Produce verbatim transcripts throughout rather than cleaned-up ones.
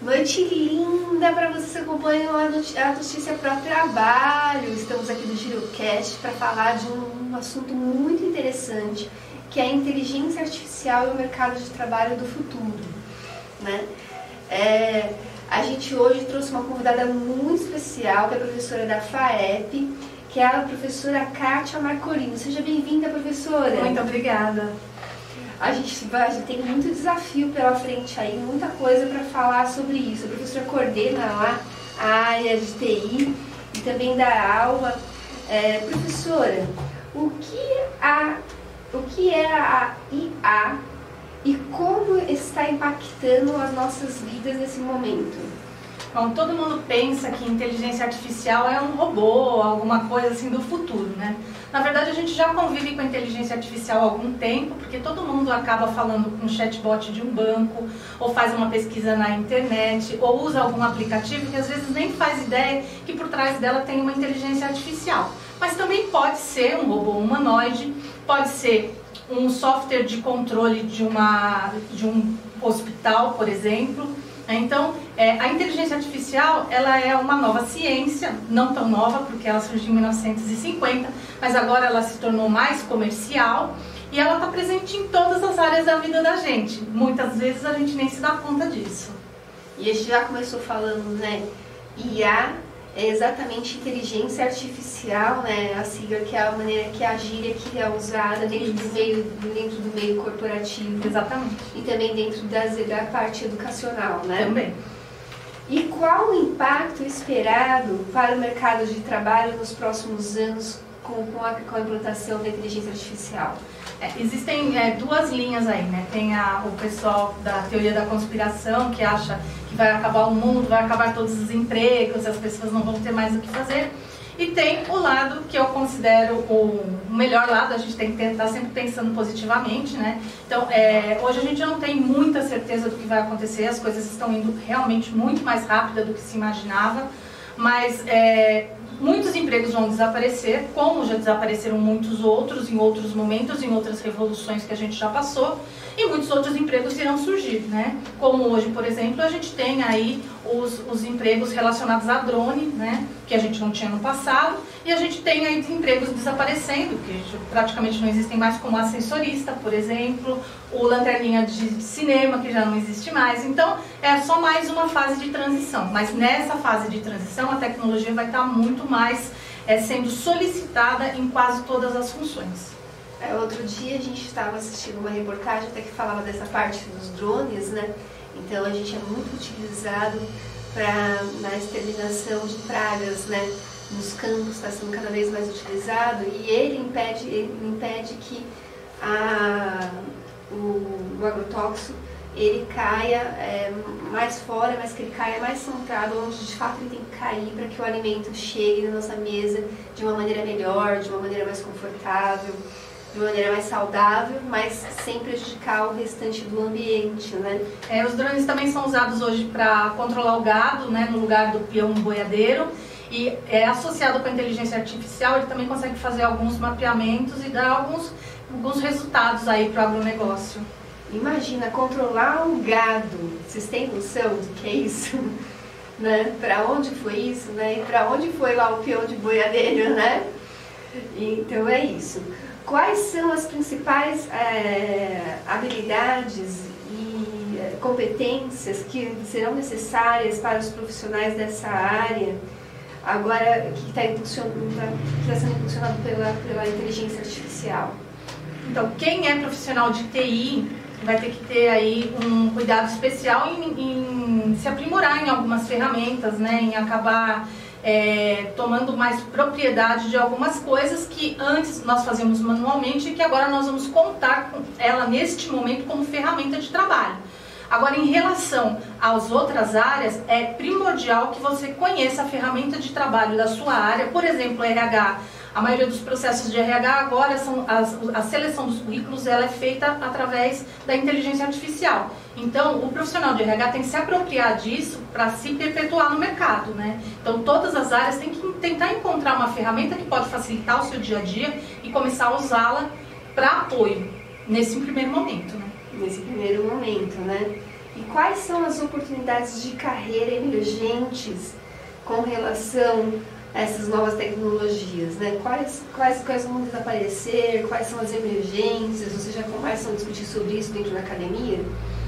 Noite linda para vocês que acompanham a Notícia Pro Trabalho. Estamos aqui no GiroCast para falar de um assunto muito interessante, que é a inteligência artificial e o mercado de trabalho do futuro, né? É, a gente hoje trouxe uma convidada muito especial, que é a professora da FAEP, que é a professora Kátia Marcolino. Seja bem-vinda, professora. Muito obrigada. A gente, vai, a gente tem muito desafio pela frente aí, muita coisa para falar sobre isso. A professora coordena lá a área de T I e também dá aula. É, professora, o que, a, o que é a I A e como está impactando as nossas vidas nesse momento? Bom, todo mundo pensa que inteligência artificial é um robô, alguma coisa assim do futuro, né? Na verdade, a gente já convive com a inteligência artificial há algum tempo, porque todo mundo acaba falando com um chatbot de um banco, ou faz uma pesquisa na internet, ou usa algum aplicativo que às vezes nem faz ideia que por trás dela tem uma inteligência artificial. Mas também pode ser um robô humanoide, pode ser um software de controle de, uma, de um hospital, por exemplo. Então, é, a inteligência artificial, ela é uma nova ciência, não tão nova, porque ela surgiu em mil novecentos e cinquenta, mas agora ela se tornou mais comercial e ela está presente em todas as áreas da vida da gente. Muitas vezes a gente nem se dá conta disso. E a gente já começou falando, né, I A é exatamente inteligência artificial, né, a sigla que é a maneira que a gíria que é usada dentro do meio, dentro do meio corporativo. Exatamente. E também dentro das, da parte educacional, né? Também. E qual o impacto esperado para o mercado de trabalho nos próximos anos com, com, a, com a implantação da inteligência artificial? É, existem é, duas linhas aí, né? Tem a, o pessoal da teoria da conspiração, que acha que vai acabar o mundo, vai acabar todos os empregos, as pessoas não vão ter mais o que fazer. E tem o lado que eu considero o melhor lado, a gente tem que estar sempre pensando positivamente, né? Então, é, hoje a gente não tem muita certeza do que vai acontecer, as coisas estão indo realmente muito mais rápida do que se imaginava, mas é, muitos empregos vão desaparecer, como já desapareceram muitos outros em outros momentos, em outras revoluções que a gente já passou, e muitos outros empregos irão surgir, né? Como hoje, por exemplo, a gente tem aí os, os empregos relacionados a drone, né? Que a gente não tinha no passado, e a gente tem aí empregos desaparecendo, que praticamente não existem mais, como ascensorista, por exemplo, o lanterninha de cinema, que já não existe mais. Então, é só mais uma fase de transição, mas nessa fase de transição a tecnologia vai estar muito mais é, sendo solicitada em quase todas as funções. É, outro dia a gente estava assistindo uma reportagem até que falava dessa parte dos drones, né? Então a gente é muito utilizado pra, na exterminação de pragas, né? Nos campos está sendo cada vez mais utilizado e ele impede, ele impede que a, o, o agrotóxico ele caia é, mais fora, mas que ele caia mais centrado, onde de fato ele tem que cair para que o alimento chegue na nossa mesa de uma maneira melhor, de uma maneira mais confortável, de uma maneira mais saudável, mas sem prejudicar o restante do ambiente, né? É, os drones também são usados hoje para controlar o gado, né, no lugar do peão boiadeiro, e é associado com a inteligência artificial, ele também consegue fazer alguns mapeamentos e dar alguns, alguns resultados aí para o agronegócio. Imagina, controlar um gado, vocês têm noção do que é isso? Né? Para onde foi isso, né? E para onde foi lá o peão de boiadeiro, né? Então é isso. Quais são as principais é, habilidades e é, competências que serão necessárias para os profissionais dessa área, agora que está tá sendo impulsionado pela, pela inteligência artificial? Então, quem é profissional de T I vai ter que ter aí um cuidado especial em, em se aprimorar em algumas ferramentas, né, em acabar É, tomando mais propriedade de algumas coisas que antes nós fazíamos manualmente e que agora nós vamos contar com ela neste momento como ferramenta de trabalho. Agora, em relação às outras áreas, é primordial que você conheça a ferramenta de trabalho da sua área, por exemplo, R H. A maioria dos processos de R H agora, são as, a seleção dos currículos ela é feita através da inteligência artificial. Então, o profissional de R H tem que se apropriar disso para se perpetuar no mercado, né? Então, todas as áreas têm que tentar encontrar uma ferramenta que pode facilitar o seu dia a dia e começar a usá-la para apoio, nesse primeiro momento, né? Nesse primeiro momento, né? E quais são as oportunidades de carreira emergentes com relação a essas novas tecnologias, né? Quais, quais, quais vão desaparecer, quais são as emergências? Vocês já começam a discutir sobre isso dentro da academia?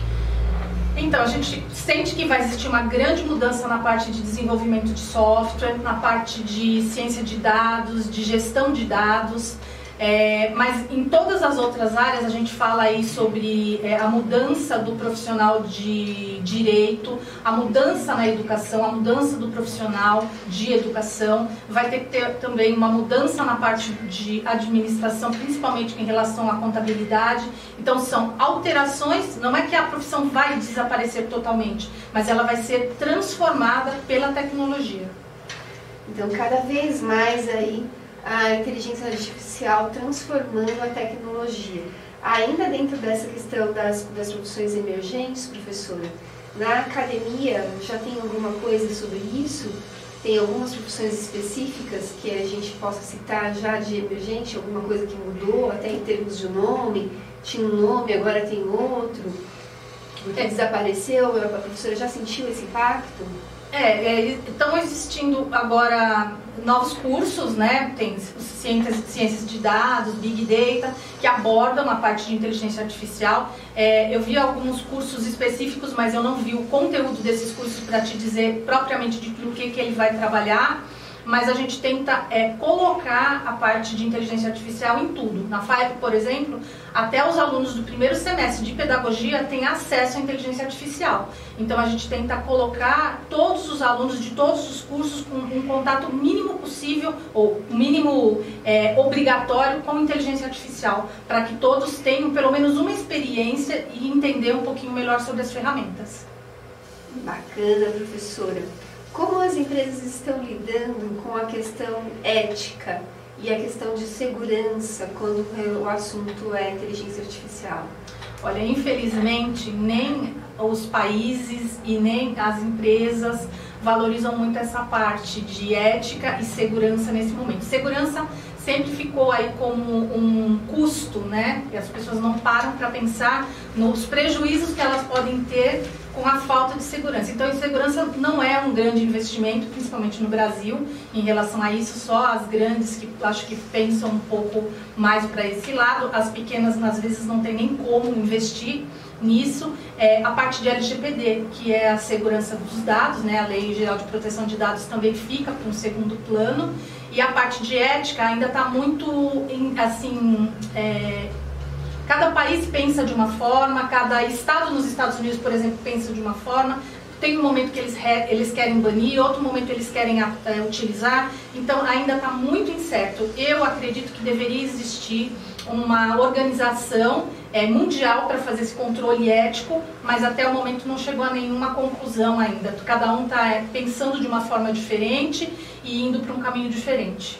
Então, a gente sente que vai existir uma grande mudança na parte de desenvolvimento de software, na parte de ciência de dados, de gestão de dados, é, mas em todas as outras áreas a gente fala aí sobre é, a mudança do profissional de direito, a mudança na educação, a mudança do profissional de educação, vai ter que ter também uma mudança na parte de administração, principalmente em relação à contabilidade. Então são alterações, não é que a profissão vai desaparecer totalmente, mas ela vai ser transformada pela tecnologia. Então cada vez mais aí a inteligência artificial transformando a tecnologia. Ainda dentro dessa questão das, das profissões emergentes, professora, na academia já tem alguma coisa sobre isso? Tem algumas profissões específicas que a gente possa citar já de emergente, alguma coisa que mudou, até em termos de nome? Tinha um nome, agora tem outro, que é. desapareceu, a professora já sentiu esse impacto? É, estão existindo agora novos cursos, né? Tem ciências, ciências de dados, Big Data, que abordam a parte de inteligência artificial. É, eu vi alguns cursos específicos, mas eu não vi o conteúdo desses cursos para te dizer propriamente de o que, que ele vai trabalhar. Mas a gente tenta é, colocar a parte de inteligência artificial em tudo. Na F A E P, por exemplo, até os alunos do primeiro semestre de pedagogia têm acesso à inteligência artificial. Então a gente tenta colocar todos os alunos de todos os cursos com um contato mínimo possível, ou mínimo é, obrigatório com inteligência artificial, para que todos tenham pelo menos uma experiência e entender um pouquinho melhor sobre as ferramentas. Bacana, professora. Como as empresas estão lidando com a questão ética e a questão de segurança quando o assunto é inteligência artificial? Olha, infelizmente, nem os países e nem as empresas valorizam muito essa parte de ética e segurança nesse momento. Segurança sempre ficou aí como um custo, né? E as pessoas não param para pensar nos prejuízos que elas podem ter com a falta de segurança. Então, a insegurança não é um grande investimento, principalmente no Brasil, em relação a isso. Só as grandes que acho que pensam um pouco mais para esse lado, as pequenas às vezes não tem nem como investir nisso. É, a parte de L G P D, que é a segurança dos dados, né? A Lei Geral de Proteção de Dados também fica para um segundo plano. E a parte de ética ainda está muito, assim, é, cada país pensa de uma forma, cada estado nos Estados Unidos, por exemplo, pensa de uma forma. Tem um momento que eles, re, eles querem banir, outro momento eles querem é, utilizar. Então ainda está muito incerto. Eu acredito que deveria existir uma organização é, mundial para fazer esse controle ético, mas até o momento não chegou a nenhuma conclusão ainda. Cada um está é, pensando de uma forma diferente e indo para um caminho diferente.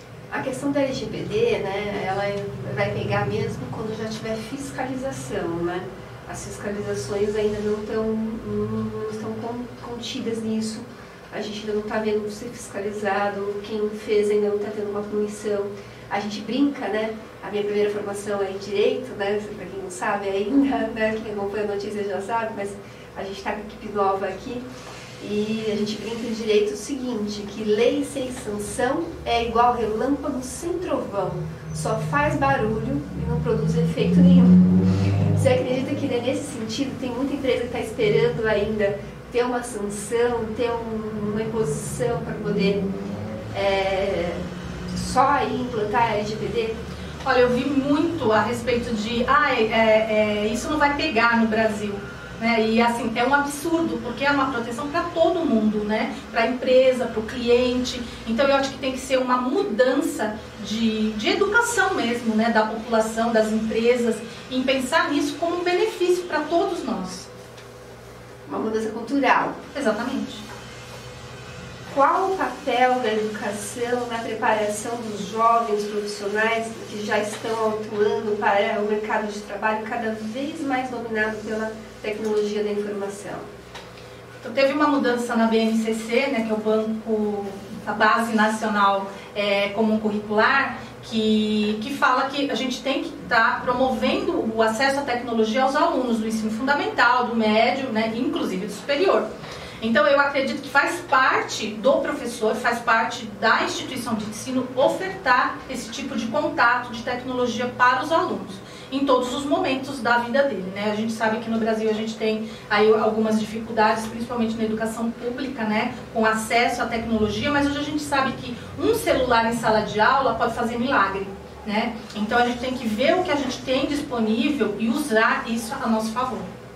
A questão da L G P D, né, ela vai pegar mesmo quando já tiver fiscalização, né? As fiscalizações ainda não estão, não estão contidas nisso. A gente ainda não está vendo ser fiscalizado, quem fez ainda não está tendo uma punição. A gente brinca, né? A minha primeira formação é em Direito, né? Para quem não sabe ainda, né? Quem acompanha a notícia já sabe, mas a gente está com a equipe nova aqui. E a gente brinca em Direito o seguinte, que lei sem sanção é igual relâmpago sem trovão. Só faz barulho e não produz efeito nenhum. Você acredita que nesse sentido tem muita empresa que está esperando ainda ter uma sanção, ter um, uma imposição para poder é, só aí implantar a L G P D? Olha, eu vi muito a respeito de, ah, é, é, isso não vai pegar no Brasil. Né? E assim, é um absurdo, porque é uma proteção para todo mundo, né? Para a empresa, para o cliente. Então eu acho que tem que ser uma mudança de, de educação mesmo, né? Da população, das empresas, em pensar nisso como um benefício para todos nós. Uma mudança cultural. Exatamente. Qual o papel da educação na preparação dos jovens profissionais que já estão atuando para o mercado de trabalho cada vez mais dominado pela tecnologia da informação? Então, teve uma mudança na B N C C, né, que é o Banco, a Base Nacional é, Comum Curricular, que, que fala que a gente tem que estar tá promovendo o acesso à tecnologia aos alunos do ensino fundamental, do médio, né, inclusive do superior. Então eu acredito que faz parte do professor, faz parte da instituição de ensino ofertar esse tipo de contato de tecnologia para os alunos, em todos os momentos da vida dele, né? A gente sabe que no Brasil a gente tem aí algumas dificuldades, principalmente na educação pública, né, com acesso à tecnologia, mas hoje a gente sabe que um celular em sala de aula pode fazer milagre, né? Então a gente tem que ver o que a gente tem disponível e usar isso a nosso favor.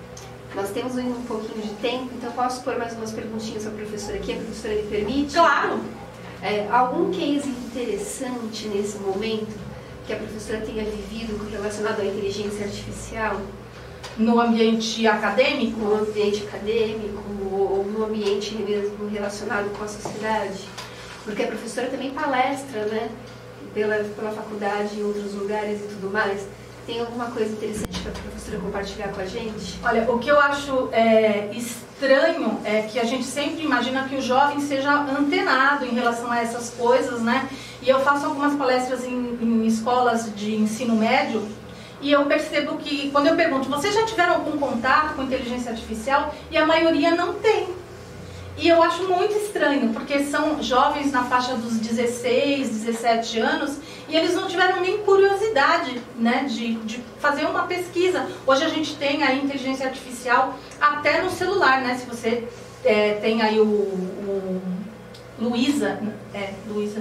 Nós temos um pouquinho de tempo, então posso pôr mais umas perguntinhas para a professora aqui? A professora me permite? Claro! É, algum case interessante nesse momento que a professora tenha vivido relacionado à inteligência artificial? No ambiente acadêmico? No ambiente acadêmico ou no ambiente mesmo relacionado com a sociedade? Porque a professora também palestra, né, pela, pela faculdade, em outros lugares e tudo mais. Tem alguma coisa interessante para a professora compartilhar com a gente? Olha, o que eu acho é, estranho é que a gente sempre imagina que o jovem seja antenado em relação a essas coisas, né? E eu faço algumas palestras em, em escolas de ensino médio e eu percebo que, quando eu pergunto, vocês já tiveram algum contato com inteligência artificial? E a maioria não tem. E eu acho muito estranho, porque são jovens na faixa dos dezesseis, dezessete anos e eles não tiveram nem curiosidade, né, de, de fazer uma pesquisa. Hoje a gente tem a inteligência artificial até no celular, né? Se você é, tem aí o, o Luísa, é, Luísa,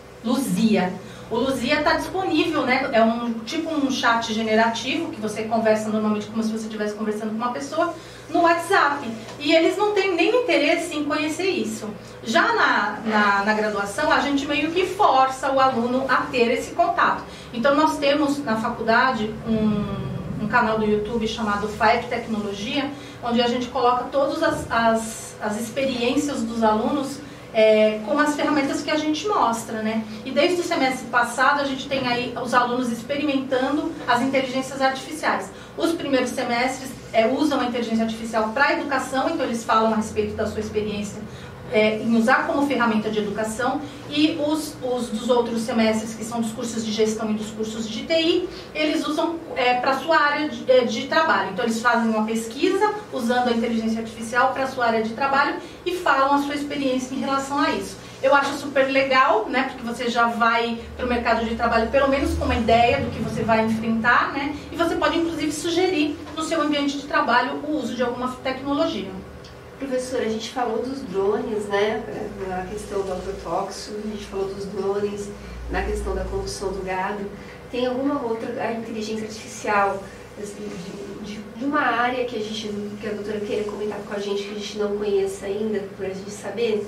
Luzia. O Luzia está disponível, né? É um tipo um chat generativo que você conversa normalmente como se você estivesse conversando com uma pessoa no WhatsApp. E eles não têm nem interesse em conhecer isso. Já na, na, na graduação, a gente meio que força o aluno a ter esse contato. Então nós temos na faculdade um, um canal do YouTube chamado F A E P Tecnologia, onde a gente coloca todas as, as, as experiências dos alunos É, com as ferramentas que a gente mostra, né? E desde o semestre passado a gente tem aí os alunos experimentando as inteligências artificiais. Os primeiros semestres é, usam a inteligência artificial para a educação, então eles falam a respeito da sua experiência é, em usar como ferramenta de educação, e os, os dos outros semestres, que são dos cursos de gestão e dos cursos de T I, eles usam é, para a sua área de, de trabalho. Então eles fazem uma pesquisa usando a inteligência artificial para a sua área de trabalho e falam a sua experiência em relação a isso. Eu acho super legal, né, porque você já vai para o mercado de trabalho pelo menos com uma ideia do que você vai enfrentar, né, e você pode inclusive sugerir no seu ambiente de trabalho o uso de alguma tecnologia. Professora, a gente falou dos drones, né, na questão do agrotóxico, a gente falou dos drones na questão da condução do gado. Tem alguma outra a inteligência artificial assim, de, de, de uma área que a gente, que a doutora queira comentar com a gente, que a gente não conheça ainda, para a gente saber?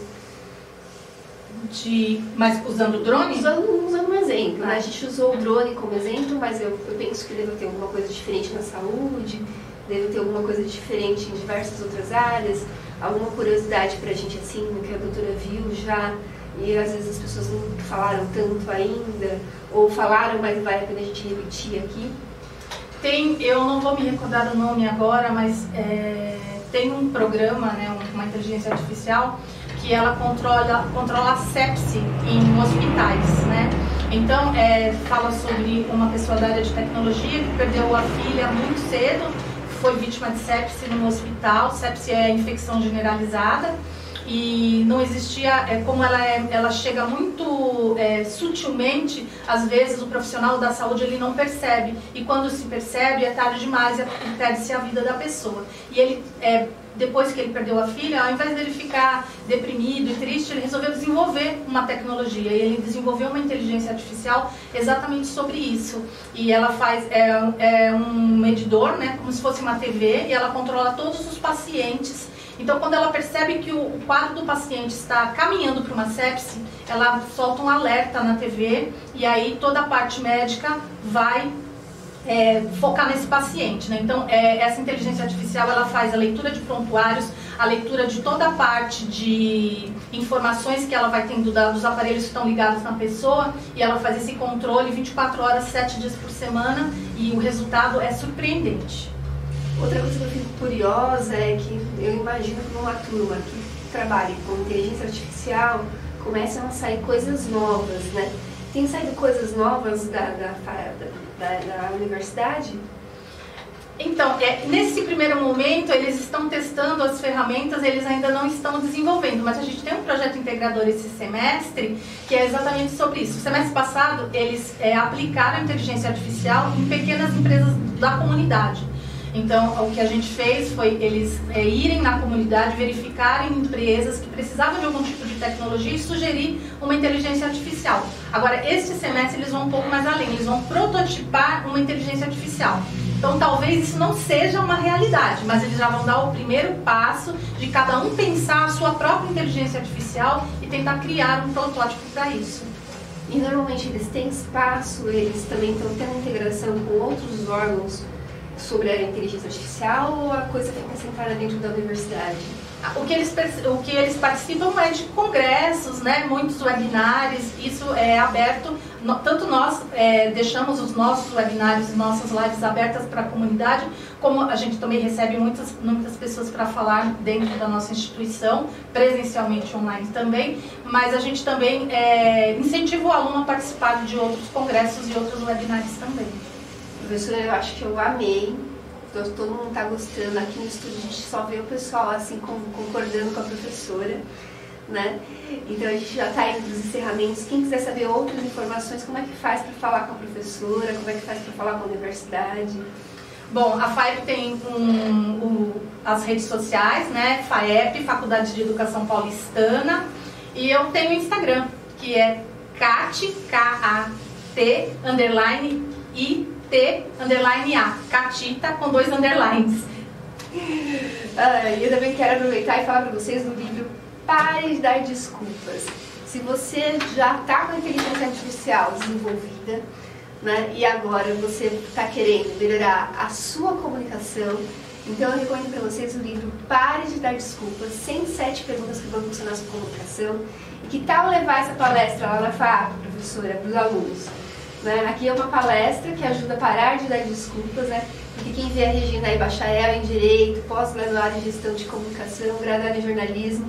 De, mas usando o drone? Usando, usando um exemplo, né? A gente usou o drone como exemplo, mas eu, eu penso que deve ter alguma coisa diferente na saúde, deve ter alguma coisa diferente em diversas outras áreas, alguma curiosidade pra gente assim, que a doutora viu já, e às vezes as pessoas não falaram tanto ainda, ou falaram, mas vale a pena a gente repetir aqui. Tem, eu não vou me recordar o nome agora, mas é, tem um programa, né, uma inteligência artificial, que ela controla, controla a sepse em hospitais, né? Então, é, fala sobre uma pessoa da área de tecnologia que perdeu a filha muito cedo, foi vítima de sepse no hospital. Sepse é infecção generalizada e não existia, é, como ela, é, ela chega muito é, sutilmente, às vezes o profissional da saúde ele não percebe, e quando se percebe é tarde demais e perde-se a vida da pessoa. E ele, é, depois que ele perdeu a filha, ao invés dele ficar deprimido e triste, ele resolveu desenvolver uma tecnologia, e ele desenvolveu uma inteligência artificial exatamente sobre isso. E ela faz, é, é um medidor, né, como se fosse uma T V, e ela controla todos os pacientes. Então, quando ela percebe que o quadro do paciente está caminhando para uma sepse, ela solta um alerta na T V, e aí toda a parte médica vai é, focar nesse paciente, né? Então, é, essa inteligência artificial, ela faz a leitura de prontuários, a leitura de toda a parte de informações que ela vai tendo dos aparelhos que estão ligados na pessoa, e ela faz esse controle vinte e quatro horas, sete dias por semana, e o resultado é surpreendente. Outra coisa que eu fico curiosa é que eu imagino que numa turma que trabalha com inteligência artificial começam a sair coisas novas, né? Tem saído coisas novas da, da, da, da universidade? Então, é, nesse primeiro momento, eles estão testando as ferramentas, eles ainda não estão desenvolvendo, mas a gente tem um projeto integrador esse semestre, que é exatamente sobre isso. O semestre passado, eles é, aplicaram a inteligência artificial em pequenas empresas da comunidade. Então, o que a gente fez foi eles é, irem na comunidade, verificarem empresas que precisavam de algum tipo de tecnologia e sugerir uma inteligência artificial. Agora, este semestre, eles vão um pouco mais além, eles vão prototipar uma inteligência artificial. Então, talvez isso não seja uma realidade, mas eles já vão dar o primeiro passo de cada um pensar a sua própria inteligência artificial e tentar criar um protótipo para isso. E, normalmente, eles têm espaço, eles também estão tendo integração com outros órgãos sobre a inteligência artificial, ou a coisa fica sentada dentro da universidade? O que eles, o que eles participam é de congressos, né, muitos webinários, isso é aberto, no, tanto nós é, deixamos os nossos webinários e nossas lives abertas para a comunidade, como a gente também recebe muitas, muitas pessoas para falar dentro da nossa instituição, presencialmente online também, mas a gente também é, incentiva o aluno a participar de outros congressos e outros webinários também. Professora, eu acho que eu amei. Todo mundo está gostando. Aqui no estúdio a gente só vê o pessoal assim concordando com a professora, né? Então a gente já está indo para os encerramentos. Quem quiser saber outras informações, como é que faz para falar com a professora, como é que faz para falar com a universidade? Bom, a F A E P tem um, um, as redes sociais, né? F A E P, Faculdade de Educação Paulistana, e eu tenho o Instagram, que é Kat, K A T, underline, I, T, underline A, Catita, com dois underlines. Ah, eu também quero aproveitar e falar para vocês do livro Pare de Dar Desculpas. Se você já está com a inteligência artificial desenvolvida, né, e agora você está querendo melhorar a sua comunicação, então eu recomendo para vocês o livro Pare de Dar Desculpas, cento e sete perguntas que vão funcionar a sua comunicação. E que tal levar essa palestra lá na F A P, professora, para os alunos? Né? Aqui é uma palestra que ajuda a parar de dar desculpas, né? Porque quem vê a Regina aí, bacharel em Direito, pós-graduada em Gestão de Comunicação, graduada em Jornalismo,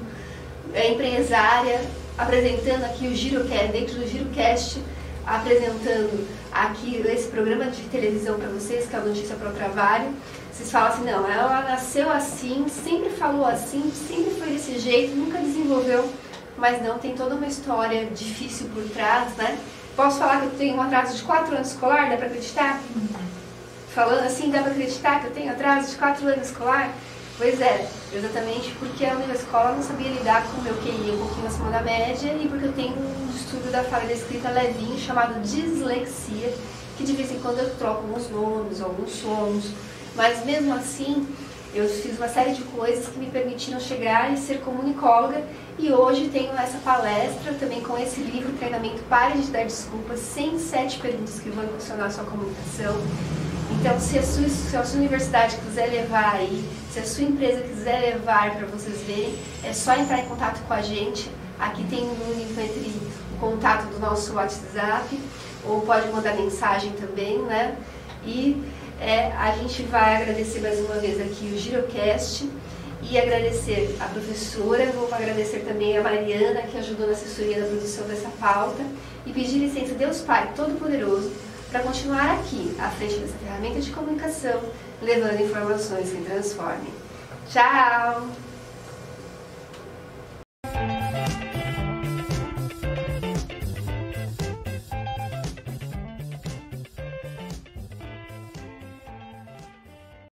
é empresária, apresentando aqui o GiroCast, dentro do GiroCast, apresentando aqui esse programa de televisão para vocês, que é a Notícia para o Trabalho. Vocês falam assim, não, ela nasceu assim, sempre falou assim, sempre foi desse jeito, nunca desenvolveu, mas não, tem toda uma história difícil por trás, né? Posso falar que eu tenho um atraso de quatro anos escolar? Dá para acreditar? Uhum. Falando assim, dá para acreditar que eu tenho atraso de quatro anos escolar? Pois é, exatamente porque a minha escola não sabia lidar com o meu Q I um pouquinho acima da média e porque eu tenho um distúrbio da falha da escrita levinho chamado dislexia, que de vez em quando eu troco alguns nomes, alguns sons, mas mesmo assim eu fiz uma série de coisas que me permitiram chegar e ser comunicóloga. E hoje tenho essa palestra também com esse livro, Treinamento Pare de Dar Desculpas, cento e sete perguntas que vão impulsionar a sua comunicação. Então, se a, sua, se a sua universidade quiser levar aí, se a sua empresa quiser levar para vocês verem, é só entrar em contato com a gente. Aqui tem um link entre o contato do nosso WhatsApp, ou pode mandar mensagem também, né? E é, a gente vai agradecer mais uma vez aqui o GiroCast. E agradecer a professora, vou agradecer também a Mariana, que ajudou na assessoria da produção dessa pauta, e pedir licença a Deus Pai Todo-Poderoso para continuar aqui, à frente dessa ferramenta de comunicação, levando informações que transformem. Tchau!